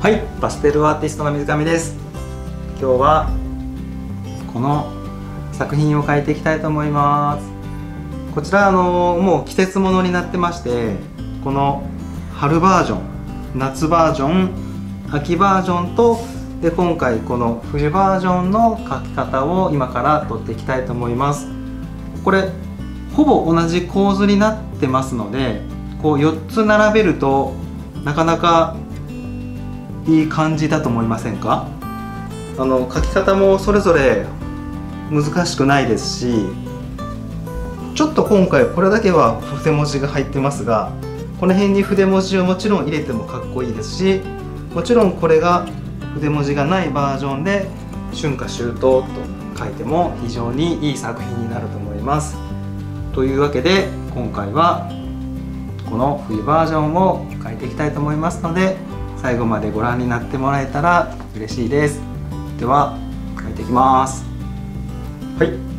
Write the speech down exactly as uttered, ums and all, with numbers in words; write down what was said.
はい、パステルアーティストの水上です。今日はこの作品を描いていきたいと思います。こちらあのもう季節ものになってまして、この春バージョン、夏バージョン、秋バージョンとで今回この冬バージョンの描き方を今から撮っていきたいと思います。これほぼ同じ構図になってますので、こうよっつ並べるとなかなかいい感じだと思いませんか？あの書き方もそれぞれ難しくないですし、ちょっと今回これだけは筆文字が入ってますが、この辺に筆文字をもちろん入れてもかっこいいですし、もちろんこれが筆文字がないバージョンで春夏秋冬と書いても非常にいい作品になると思います。というわけで今回はこの冬バージョンを書いていきたいと思いますので、最後までご覧になってもらえたら嬉しいです。では書いていきます。はい。